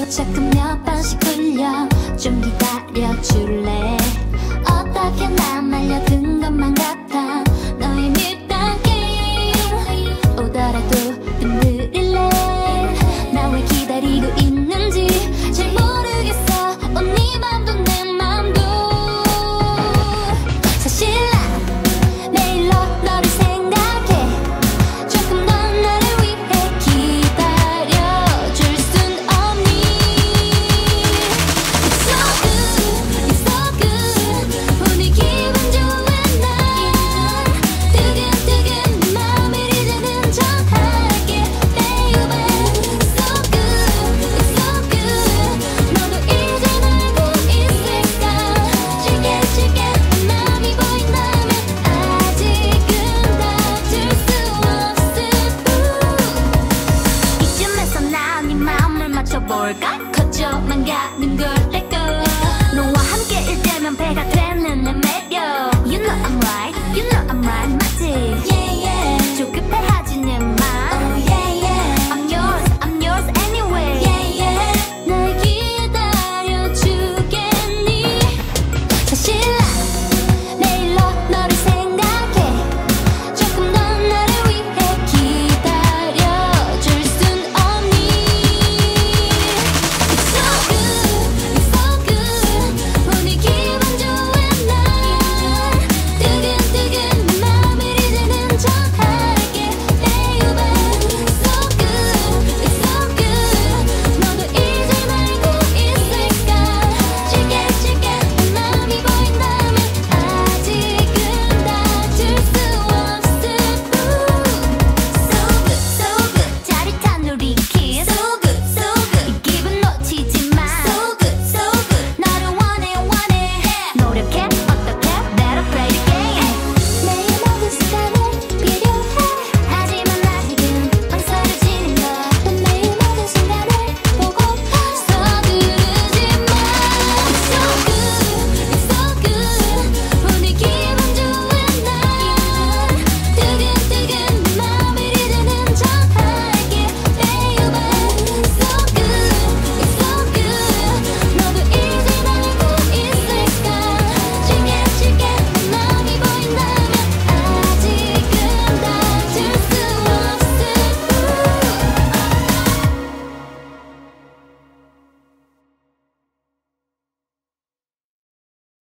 자꾸 몇 번씩 울려. 좀 기다려줄래? 어떻게 나 말려든 것만 같아. 너의 밀당 게임 오더라도 흔들릴래. 나 왜 기다리고 있는지 잘 모르겠어. 네 맘도 내 맘도. 사실 난 매일 너를 생각해. 조금 더 나를 위해 기다려줄 순 없니? It's so good, it's so good. 오늘 기분 좋은 날 두근두근 내 맘을 이제는 전할게 baby. So good, it's so good. 너도 이제 알고 있을까? 줄게 내 맘이 보인다면 아직은 다툴 수 없을 뿐. 이쯤에서 나 네 맘을 맞춰볼까? 커져만 가는 걸 let go. 너와 함께일 때면 배가 되는 내 매력. You know I'm right, you know I'm right, 맞지?